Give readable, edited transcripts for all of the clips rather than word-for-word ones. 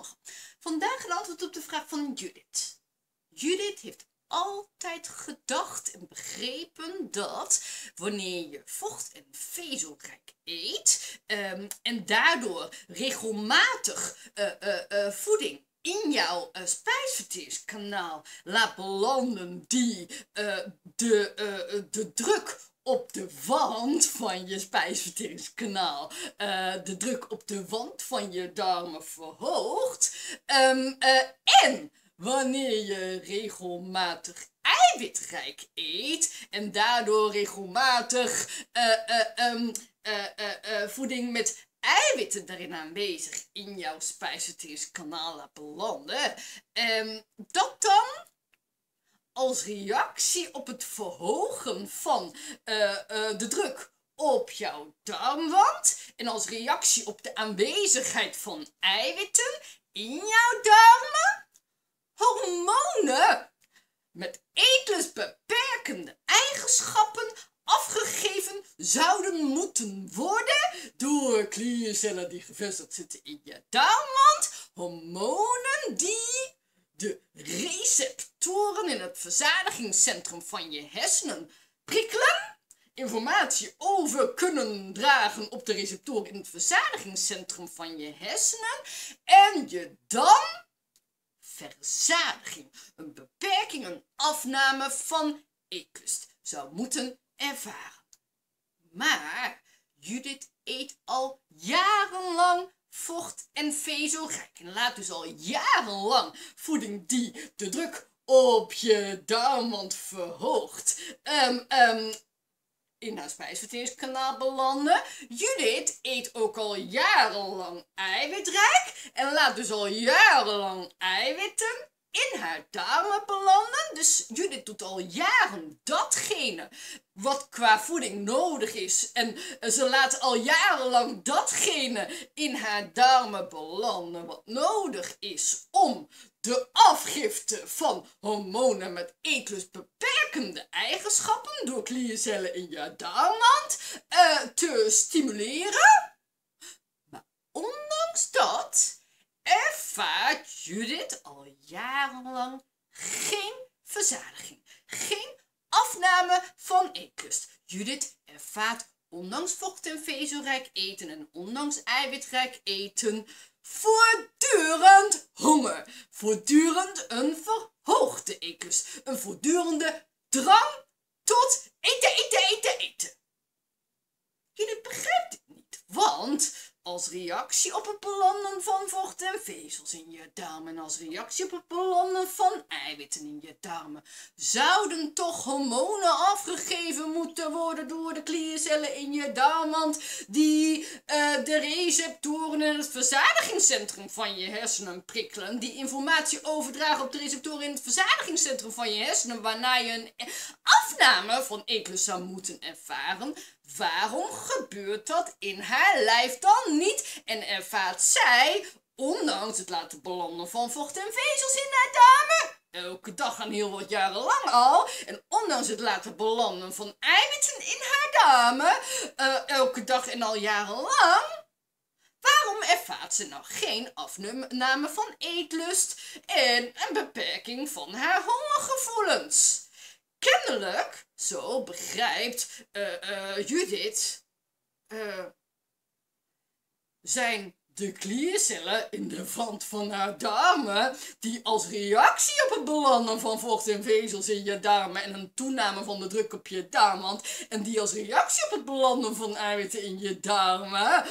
Zondag. Vandaag een antwoord op de vraag van Judith. Judith heeft altijd gedacht en begrepen dat wanneer je vocht- en vezelrijk eet en daardoor regelmatig voeding in jouw spijsverteringskanaal laat belanden die de druk op de wand van je spijsverteringskanaal, de druk op de wand van je darmen verhoogt. En wanneer je regelmatig eiwitrijk eet en daardoor regelmatig voeding met eiwitten daarin aanwezig in jouw spijsverteringskanaal laat belanden, dat dan als reactie op het verhogen van de druk op jouw darmwand en als reactie op de aanwezigheid van eiwitten in jouw darmen, hormonen met eetlustbeperkende eigenschappen afgegeven zouden moeten worden door kliercellen die gevestigd zitten in je darmwand. Hormonen die de receptoren in het verzadigingscentrum van je hersenen prikkelen, informatie over kunnen dragen op de receptoren in het verzadigingscentrum van je hersenen en je dan verzadiging, een beperking, een afname van eetlust zou moeten ervaren. Maar Judith eet al jarenlang vocht- en vezelrijk en laat dus al jarenlang voeding die de druk op je darmwand verhoogt in haar spijsverteringskanaal belanden. Judith eet ook al jarenlang eiwitrijk en laat dus al jarenlang eiwitten in haar darmen belanden. Dus Judith doet al jaren datgene wat qua voeding nodig is. En ze laat al jarenlang datgene in haar darmen belanden wat nodig is om de afgifte van hormonen met eetlustbeperkende eigenschappen door kliercellen in je darmwand te stimuleren. Maar ondanks dat ervaart Judith al jarenlang geen verzadiging, geen afname van eetlust. Judith ervaart ondanks vocht- en vezelrijk eten en ondanks eiwitrijk eten voortdurend honger, voortdurend een verhoogde eetlust, een voortdurende drang tot eten. Judith begrijpt dit niet, want als reactie op het belanden van vocht en vezels in je darmen en als reactie op het belanden van eiwitten in je darmen zouden toch hormonen afgegeven moeten worden door de kliercellen in je darmwand die de receptoren in het verzadigingscentrum van je hersenen prikkelen, die informatie overdragen op de receptoren in het verzadigingscentrum van je hersenen waarna je een afname van eetlust zou moeten ervaren. Waarom gebeurt dat in haar lijf dan niet en ervaart zij, ondanks het laten belanden van vocht en vezels in haar darmen, elke dag en heel wat jaren lang al, en ondanks het laten belanden van eiwitten in haar darmen, elke dag en al jarenlang, waarom ervaart ze nou geen afname van eetlust en een beperking van haar hongergevoelens? Kennelijk, zo begrijpt Judith, zijn de kliercellen in de wand van haar darmen, die als reactie op het belanden van vocht en vezels in je darmen en een toename van de druk op je darmwand, en die als reactie op het belanden van eiwitten in je darmen,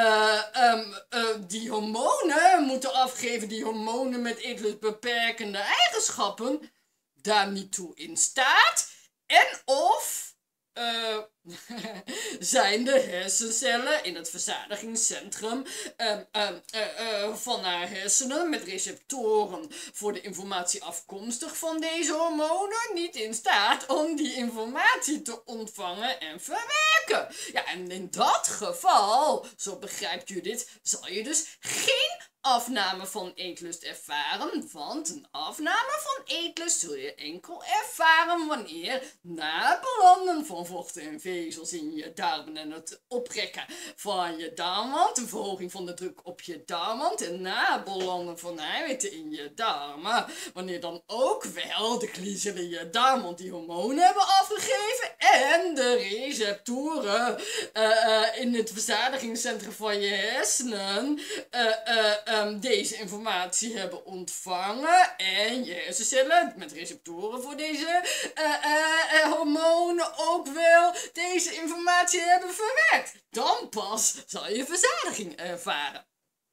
die hormonen moeten afgeven, die hormonen met eetlustbeperkende eigenschappen, daar niet toe in staat en of zijn de hersencellen in het verzadigingscentrum van haar hersenen met receptoren voor de informatie afkomstig van deze hormonen niet in staat om die informatie te ontvangen en verwerken. Ja, en in dat geval, zo begrijpt Judith, zal je dus geen afname van eetlust ervaren, want een afname van eetlust zul je enkel ervaren wanneer na het belanden van vochten en vezels in je darmen en het oprekken van je darmwand, een verhoging van de druk op je darmwand en na het belanden van eiwitten in je darmen, wanneer dan ook wel de kliecellen in je darmwand die hormonen hebben afgegeven en de receptoren in het verzadigingscentrum van je hersenen deze informatie hebben ontvangen en je hersencellen met receptoren voor deze hormonen ook wel deze informatie hebben verwerkt. Dan pas zal je verzadiging ervaren.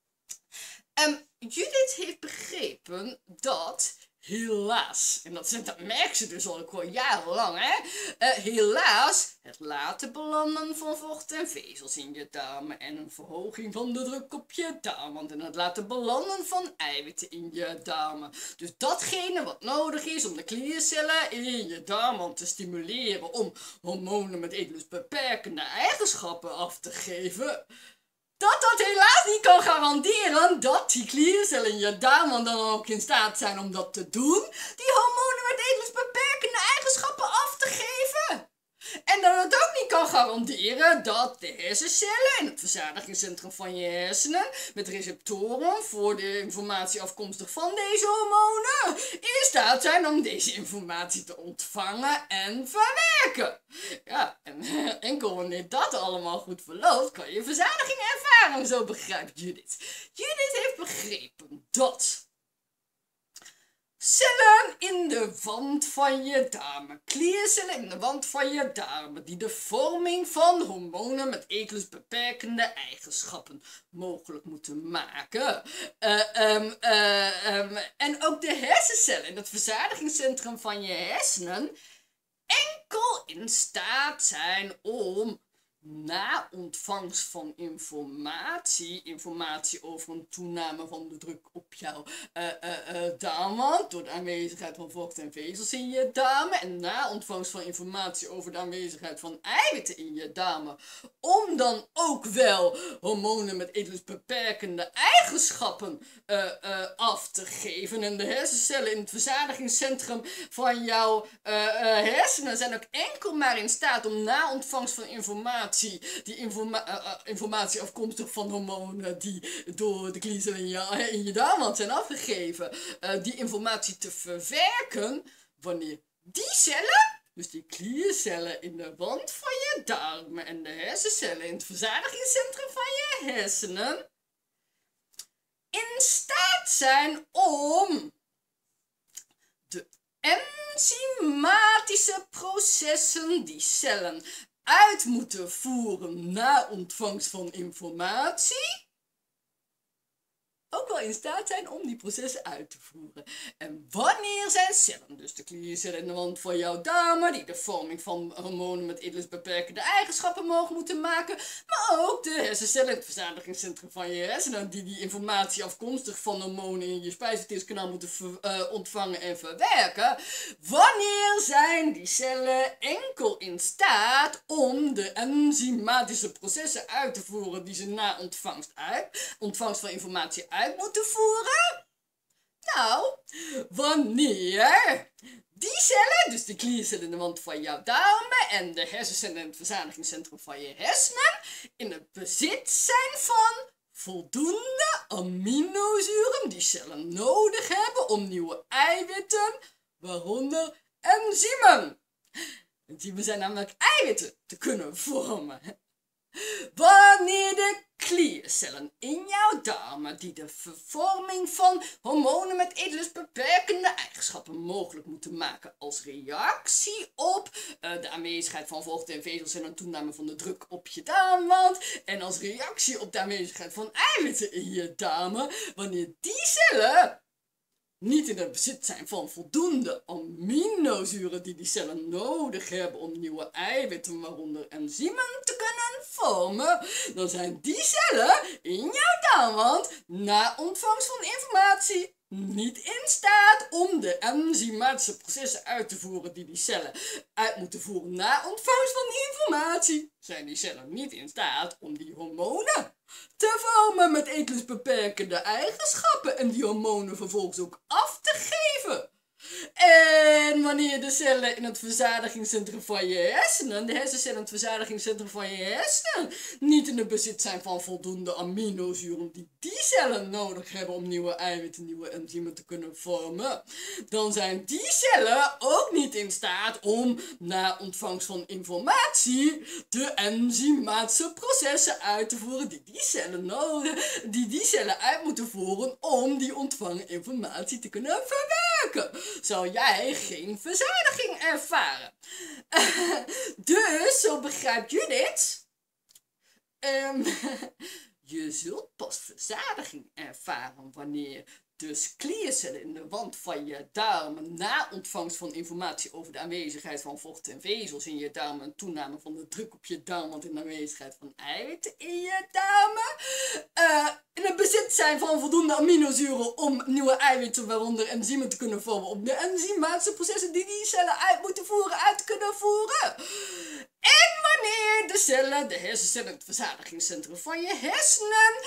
Judith heeft begrepen dat helaas, en dat merkt ze dus al jarenlang, hè? Helaas, het laten belanden van vocht en vezels in je darmen en een verhoging van de druk op je darmwand en het laten belanden van eiwitten in je darmen. Dus datgene wat nodig is om de kliercellen in je darmwand te stimuleren om hormonen met eetlustbeperkende eigenschappen af te geven, dat helaas niet kan garanderen dat die kliercellen in je darmen dan ook in staat zijn om dat te doen, die hormonen met eetlustbeperkende eigenschappen af te geven. En dat het ook niet kan garanderen dat de hersencellen in het verzadigingscentrum van je hersenen met receptoren voor de informatie afkomstig van deze hormonen in staat zijn om deze informatie te ontvangen en verwerken. Ja, en enkel wanneer dat allemaal goed verloopt, kan je verzadiging ervaren, zo begrijpt Judith. Judith heeft begrepen dat cellen in de wand van je darmen, kliercellen in de wand van je darmen, die de vorming van hormonen met eetlustbeperkende eigenschappen mogelijk moeten maken. En ook de hersencellen in het verzadigingscentrum van je hersenen enkel in staat zijn om na ontvangst van informatie over een toename van de druk op jouw darmwand door de aanwezigheid van vocht en vezels in je darmen en na ontvangst van informatie over de aanwezigheid van eiwitten in je darmen, om dan ook wel hormonen met eetlustbeperkende eigenschappen af te geven. En de hersencellen in het verzadigingscentrum van jouw hersenen zijn ook enkel maar in staat om na ontvangst van informatie, die informatie afkomstig van hormonen die door de kliercellen in je darmwand zijn afgegeven, die informatie te verwerken wanneer die cellen, dus die kliercellen in de wand van je darmen en de hersencellen in het verzadigingscentrum van je hersenen, in staat zijn om de enzymatische processen die cellen uit moeten voeren na ontvangst van informatie, ook wel in staat zijn om die processen uit te voeren. En wanneer zijn cellen, dus de kliercellen in de wand van jouw darmen, die de vorming van hormonen met eetlustbeperkende eigenschappen mogen moeten maken, maar ook de hersencellen in het verzadigingscentrum van je hersenen, die informatie afkomstig van hormonen in je spijsverteringskanaal moeten ontvangen en verwerken, wanneer zijn die cellen enkel in staat om de enzymatische processen uit te voeren die ze na ontvangst van informatie uit moeten voeren? Nou, wanneer die cellen, dus de kliercellen in de wand van jouw darmen en de hersencellen in het verzadigingscentrum van je hersenen, in het bezit zijn van voldoende aminozuren die cellen nodig hebben om nieuwe eiwitten, waaronder enzymen. Enzymen zijn namelijk eiwitten te kunnen vormen. Wanneer de kliercellen in jouw darmen die de vorming van hormonen met eetlustbeperkende eigenschappen mogelijk moeten maken als reactie op de aanwezigheid van vocht en vezels en een toename van de druk op je darmwand en als reactie op de aanwezigheid van eiwitten in je darmen, wanneer die cellen niet in het bezit zijn van voldoende aminozuren die cellen nodig hebben om nieuwe eiwitten, waaronder enzymen, te kunnen vormen, dan zijn die cellen in jouw darmwand na ontvangst van informatie niet in staat om de enzymatische processen uit te voeren die cellen uit moeten voeren na ontvangst van informatie, zijn die cellen niet in staat om die hormonen te vormen met eetlusbeperkende eigenschappen en die hormonen vervolgens ook af te geven. En wanneer de cellen in het verzadigingscentrum van je hersenen, de hersencellen in het verzadigingscentrum van je hersenen, niet in het bezit zijn van voldoende aminozuren die cellen nodig hebben om nieuwe eiwitten, nieuwe enzymen te kunnen vormen, dan zijn die cellen ook niet in staat om na ontvangst van informatie de enzymatische processen uit te voeren die cellen uit moeten voeren om die ontvangen informatie te kunnen verwerken. Zou jij geen verzadiging ervaren. Dus, zo begrijpt Judith, je zult pas verzadiging ervaren wanneer dus kliercellen in de wand van je darmen na ontvangst van informatie over de aanwezigheid van vocht en vezels in je darmen, een toename van de druk op je darmwand in de aanwezigheid van eiwitten in je darmen, in het bezit zijn van voldoende aminozuren om nieuwe eiwitten, waaronder enzymen, te kunnen vormen, om de enzymatische processen die cellen uit kunnen voeren. En wanneer de cellen, de hersencellen, het verzadigingscentrum van je hersenen,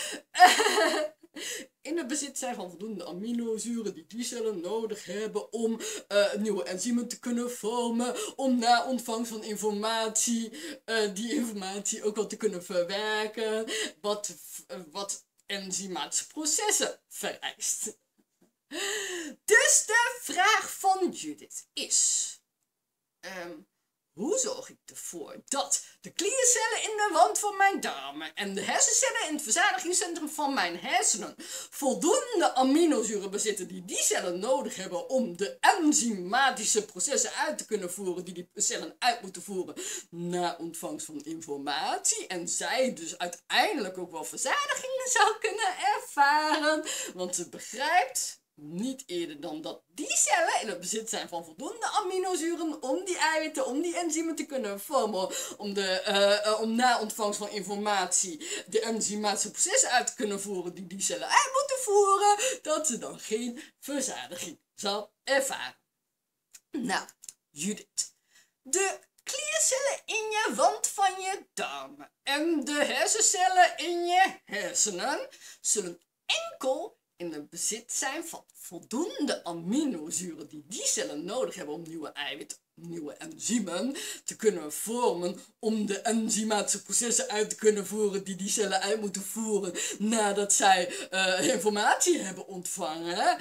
in het bezit zijn van voldoende aminozuren die cellen nodig hebben om nieuwe enzymen te kunnen vormen, om na ontvangst van informatie, die informatie ook wel te kunnen verwerken, wat enzymatische processen vereist. Dus de vraag van Judith is, hoe zorg ik ervoor dat de kliercellen in de wand van mijn darmen en de hersencellen in het verzadigingscentrum van mijn hersenen voldoende aminozuren bezitten die cellen nodig hebben om de enzymatische processen uit te kunnen voeren die cellen uit moeten voeren na ontvangst van informatie, en zij dus uiteindelijk ook wel verzadigingen zou kunnen ervaren, want ze begrijpt niet eerder dan dat die cellen in het bezit zijn van voldoende aminozuren om die eiwitten, om die enzymen te kunnen vormen, om na ontvangst van informatie de enzymatische processen uit te kunnen voeren die cellen uit moeten voeren, dat ze dan geen verzadiging zal ervaren. Nou, Judith, de kliercellen in je wand van je darmen en de hersencellen in je hersenen zullen enkel in het bezit zijn van voldoende aminozuren die cellen nodig hebben om nieuwe eiwitten, nieuwe enzymen te kunnen vormen, om de enzymatische processen uit te kunnen voeren die cellen uit moeten voeren nadat zij informatie hebben ontvangen.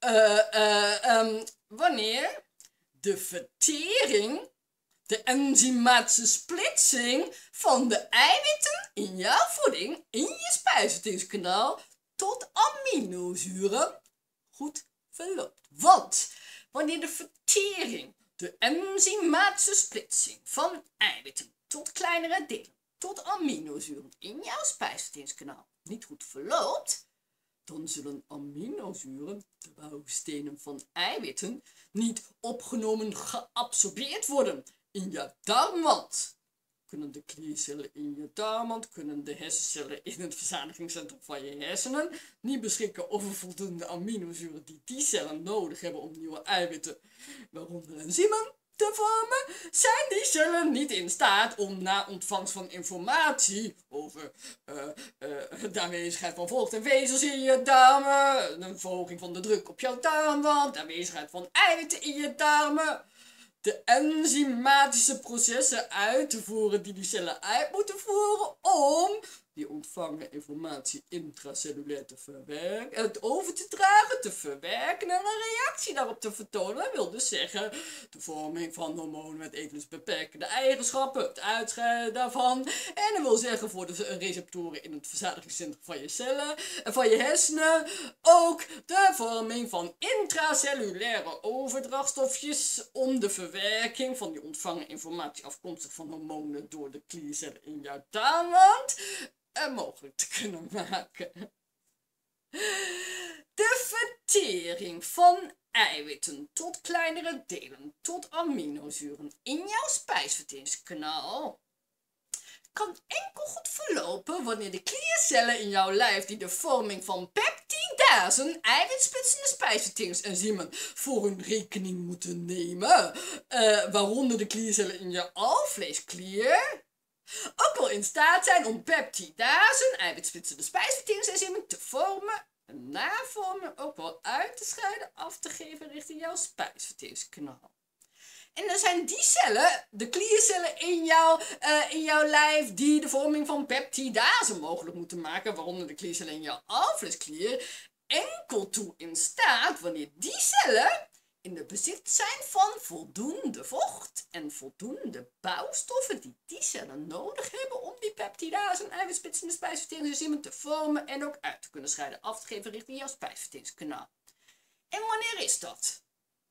Wanneer de vertering, de enzymatische splitsing van de eiwitten in jouw voeding, in je spijsverteringskanaal, tot aminozuren goed verloopt. Want wanneer de vertering, de enzymatische splitsing van eiwitten tot kleinere delen, tot aminozuren in jouw spijsverteringskanaal niet goed verloopt, dan zullen aminozuren, de bouwstenen van eiwitten, niet opgenomen, geabsorbeerd worden in je darmwand. Kunnen de kliercellen in je darmwand, kunnen de hersencellen in het verzadigingscentrum van je hersenen niet beschikken over voldoende aminozuren die cellen nodig hebben om nieuwe eiwitten, waaronder enzymen, te vormen, zijn die cellen niet in staat om na ontvangst van informatie over de aanwezigheid van vocht en vezels in je darmen, een verhoging van de druk op jouw darmwand, de aanwezigheid van eiwitten in je darmen, de enzymatische processen uit te voeren die cellen uit moeten voeren om die ontvangen informatie intracellulair te verwerken, het over te dragen, te verwerken en een reactie daarop te vertonen. Dat wil dus zeggen de vorming van hormonen met eetlusbeperkende eigenschappen, het uitscheiden daarvan. En dat wil zeggen voor de receptoren in het verzadigingscentrum van je cellen en van je hersenen ook de vorming van intracellulaire overdrachtstofjes om de verwerking van die ontvangen informatie afkomstig van hormonen door de kliercellen in jouw darmwand mogelijk te kunnen maken. De vertering van eiwitten tot kleinere delen, tot aminozuren in jouw spijsverteringskanaal kan enkel goed verlopen wanneer de kliercellen in jouw lijf die de vorming van peptidazen peptidasen, eiwitsplitsende spijsverteringsenzymen, voor hun rekening moeten nemen, waaronder de kliercellen in je alvleesklier, ook wel in staat zijn om peptidasen, eiwitsplitsende spijsverteringsenzymen, te vormen en na vormen ook wel uit te scheiden, af te geven richting jouw spijsverteringskanaal. En dan zijn die cellen, de kliercellen in jouw lijf, die de vorming van peptidasen mogelijk moeten maken, waaronder de kliercellen in jouw alvleesklier, enkel toe in staat wanneer die cellen in de bezit zijn van voldoende vocht en voldoende bouwstoffen die cellen nodig hebben om die peptidasen, eiwitsplitsende spijsverteringsenzymen te vormen en ook uit te kunnen scheiden, af te geven richting jouw spijsverteringskanaal. En wanneer is dat?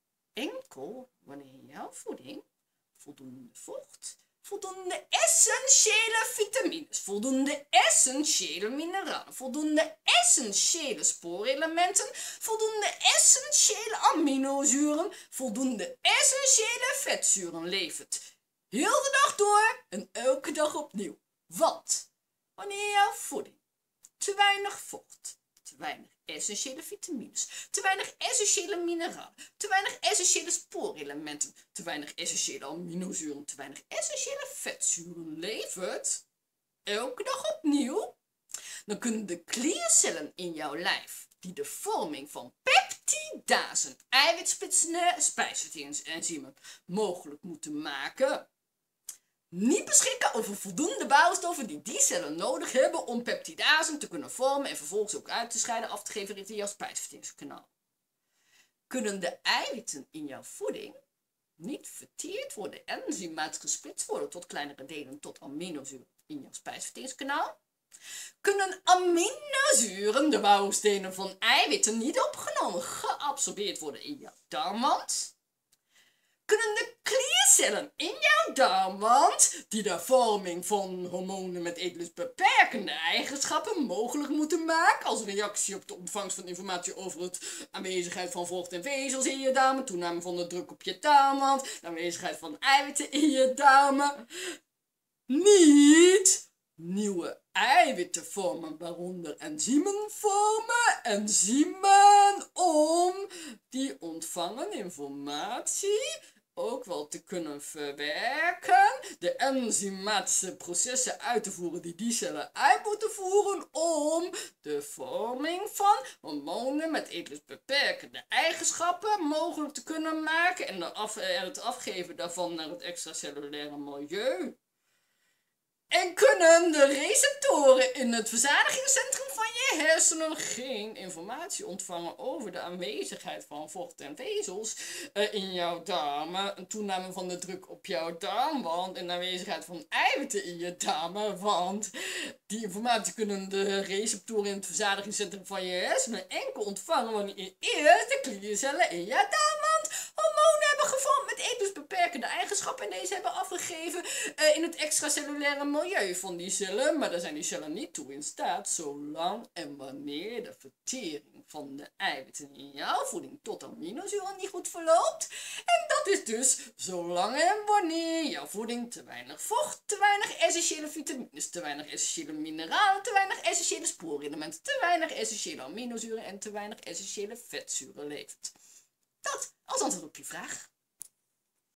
Enkel wanneer in jouw voeding voldoende vocht, voldoende essentiële vitamines, voldoende essentiële mineralen, voldoende essentiële spoorelementen, voldoende essentiële aminozuren, voldoende essentiële vetzuren levert. Heel de dag door en elke dag opnieuw. Want wanneer jouw voeding te weinig vocht, te weinig essentiële vitamines, te weinig essentiële mineralen, te weinig essentiële spoorelementen, te weinig essentiële aminozuren, te weinig essentiële vetzuren levert, elke dag opnieuw, dan kunnen de kliercellen in jouw lijf, die de vorming van peptidasen, eiwitsplitsende spijsverteringsenzymen, mogelijk moeten maken, niet beschikken over voldoende bouwstoffen die cellen nodig hebben om peptidasen te kunnen vormen en vervolgens ook uit te scheiden, af te geven richting jouw spijsverteringskanaal. Kunnen de eiwitten in jouw voeding niet verteerd worden en enzymatisch gesplitst worden tot kleinere delen tot aminozuren in jouw spijsverteringskanaal? Kunnen aminozuren, de bouwstenen van eiwitten, niet opgenomen, geabsorbeerd worden in jouw darmwand? Kunnen de kliercellen in jouw darmwand, die de vorming van hormonen met eetlustbeperkende eigenschappen mogelijk moeten maken, als reactie op de ontvangst van informatie over het aanwezigheid van vocht en vezels in je darmen, toename van de druk op je darmwand, de aanwezigheid van eiwitten in je darmen, niet nieuwe eiwitten vormen, waaronder enzymen vormen, enzymen om die ontvangen informatie ook wel te kunnen verwerken, de enzymatische processen uit te voeren die cellen uit moeten voeren om de vorming van hormonen met eetlustbeperkende eigenschappen mogelijk te kunnen maken en het afgeven daarvan naar het extracellulaire milieu. En kunnen de receptoren in het verzadigingscentrum van je hersenen geen informatie ontvangen over de aanwezigheid van vocht en vezels in jouw darmen, een toename van de druk op jouw darmwand en de aanwezigheid van eiwitten in je darmen, want die informatie kunnen de receptoren in het verzadigingscentrum van je hersenen enkel ontvangen wanneer eerst de kliercellen in je darmwand hormonen hebben gevormd met eetlustbeperkende eigenschappen en deze hebben afgegeven in het extracellulaire milieu van die cellen, maar daar zijn die cellen niet toe in staat, zolang en wanneer de vertering van de eiwitten in jouw voeding tot aminozuren niet goed verloopt. En dat is dus zolang en wanneer jouw voeding te weinig vocht, te weinig essentiële vitamines, te weinig essentiële mineralen, te weinig essentiële spoorelementen, te weinig essentiële aminozuren en te weinig essentiële vetzuren levert. Dat als antwoord op je vraag.